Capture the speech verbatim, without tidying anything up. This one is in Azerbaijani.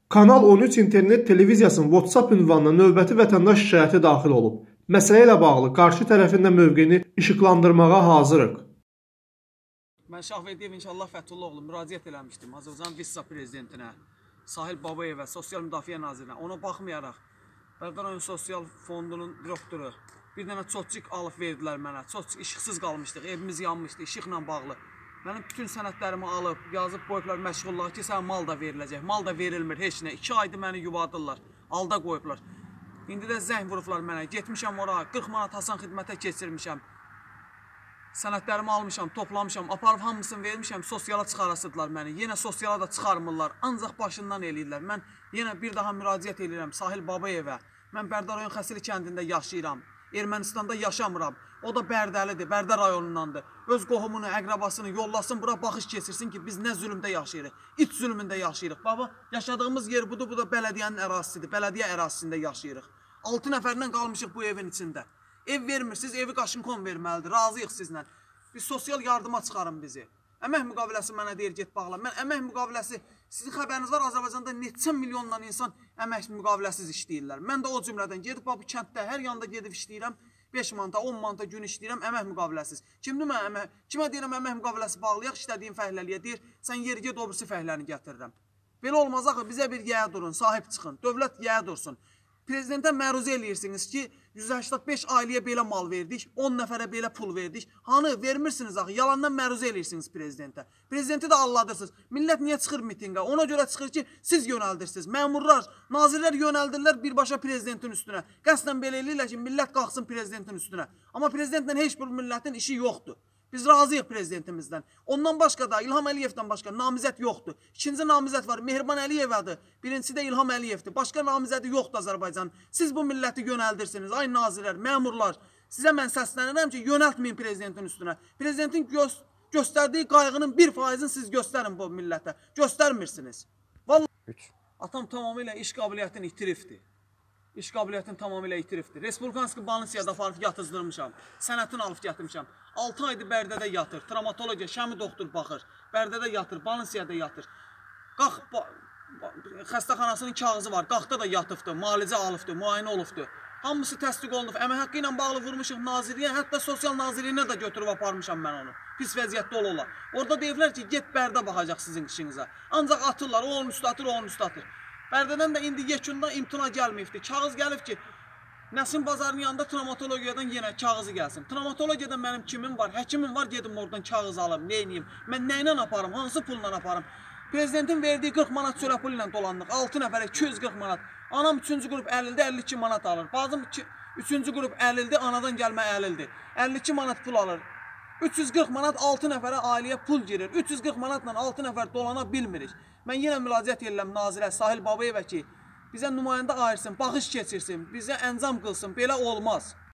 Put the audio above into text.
Kanal on üç internet televiziyasının WhatsApp ünvanına növbəti vətəndaş şikayəti daxil olub. Məsələ ilə bağlı qarşı tərəfin də mövqeyini işıqlandırmağa hazırıq. Mən Şahverdiyev İnşallah Fəthullaoğlu müraciət eləmişdim Azərbaycan vitse-prezidentinə, Sahil Babayevə, Sosial Müdafiə Nazirinə. Ona baxmayaraq, Bərdər rayon Sosial Fondunun direktoru bir dənə çotçik alıb verdilər mənə. Çotçik işıqsız qalmışdıq, evimiz yanmışdı, işıqla bağlı. Mənim bütün sənədlərimi alıb, yazıb qoyublar məşğulluğa ki, sən mal da veriləcək, mal da verilmir, heç nə. İki aydır məni yuvadırlar, alda qoyublar. İndi də zəng vurublar mənə, getmişəm ora, qırx manat Hasan xidmətə keçirmişəm. Sənədlərimi almışam, toplamışam, aparıb hamısını vermişəm, sosiala çıxarasıdırlar məni. Yenə sosiala da çıxarmırlar, ancaq başından eləyirlər. Mən yenə bir daha müraciət edirəm Sahil Babayevə. Mən Bərdər rayon Xəsili kəndində yaşayıram. Ermənistanda yaşamıram. O da Bərdəlidir, Bərdər rayonundandır. Öz qohumunu, əqrabasını yollasın, bura baxış keçirsin ki, biz nə zülmdə yaşayırıq, iç zülmündə yaşayırıq. Baba, yaşadığımız yer budur, bu da bələdiyyənin ərazisidir, bələdiyyə ərazisində yaşayırıq. altı nəfərlə qalmışıq bu evin içində. Ev vermirsiniz, evi qaşınkon verməlidir, razıyıq sizlə. Biz sosial yardıma çıxarın bizi. Əmək müqaviləsi mənə deyir, get bağla. Mən əmək müqaviləsi, sizin xəbəriniz var, Azərbaycanda neçə milyonla insan əmək müqaviləsiz işləyirlər. Mən də o cümlədən gedib, bu kənddə hər yanda gedib işləyirəm. beş manata, on manata gün işləyirəm, əmək müqaviləsiz. Kimdir mən əmək? Kimə deyirəm əmək müqaviləsi bağlayaq, işlədiyim fəhləliyə deyir, sən yeri get, obrisi fəhləni gətirirəm. Belə olmaz axı, bizə bir yəyə durun, sahib çıxın, dövlət yəyə dursun. Prezidentə məruzə eləyirsiniz ki, yüz səksən beş ailəyə belə mal verdik, on nəfərə belə pul verdik. Hanı, vermirsiniz axı, yalandan məruzə eləyirsiniz prezidentə. Prezidenti də alladırsınız. Millət niyə çıxır mitinqə? Ona görə çıxır ki, siz yönəldirsiniz. Məmurlar, nazirlər yönəldirlər birbaşa prezidentin üstünə. Qəsdən belə eləyirlər ki, millət qalxsın prezidentin üstünə. Amma prezidentlə heç bir millətin işi yoxdur. Biz razıyıq prezidentimizdən. Ondan başqa da, İlham Əliyevdən başqa namizət yoxdur. İkinci namizət var, Mehriban Əliyevadır. Birincisi də İlham Əliyevdir. Başqa namizədi yoxdur Azərbaycan. Siz bu milləti yönəldirsiniz, ay nazirlər, məmurlar. Sizə mən səslənirəm ki, yönəltməyin prezidentin üstünə. Prezidentin gö göstərdiyi qayğının bir faizini siz göstərin bu millətə. Göstərmirsiniz. Vallahi, atam tamamilə iş qabiliyyətini itiribdir. İş qabiliyyətini tamamilə itiribdir. Respublikanski Balınsiyada aparıb yatızdırmışam. Sənətini alıb gətirmişəm. altı aydır Bərdədə yatır. Travmatologiya, Şəmi doktor baxır. Bərdədə yatır, Balınsiyada yatır. Qalx, xəstəxanasının kağızı var. Qalxda da yatıbdır, müalicə alıbdır, müayinə olubdur. Hamısı təsdiq olunub. Əmək haqqı ilə bağlı vurmuşuq nazirliyə, hətta sosial nazirliyinə də götürüb aparmışam mən onu. Pis vəziyyətdə ola. Orada deyiblər ki, get Bərdə baxacaq sizin işinizə. Ancaq atırlar, o onun üstü atır, o onun üstü atır. Bərdədən də indi yekunda imtina gəlməyibdir. Kağız gəlib ki, Nəsim bazarının yanında travmatologiyadan yenə kağızı gəlsin. Travmatologiyadan mənim kimim var, həkimim var, gedim oradan kağız alım, neyniyim. Mən nə ilə aparım, hansı pulla aparım. Prezidentin verdiyi qırx manat çörə pulu ilə dolandıq, altı nəfərə iki yüz qırx manat. Anam üçüncü qrup əlildir, əlli iki manat alır. Bazım üçüncü qrup əlildir, anadan gəlmə əlildir. əlli iki manat pul alır. üç yüz qırx manat altı nəfərə ailəyə pul girir. üç yüz qırx manatla altı nəfər dolana bilmirik. Mən yenə müraciət edirəm nazirə Sahil Babayevə ki, bizə nümayəndə ayırsın, baxış keçirsin, bizə əncam qılsın, belə olmaz.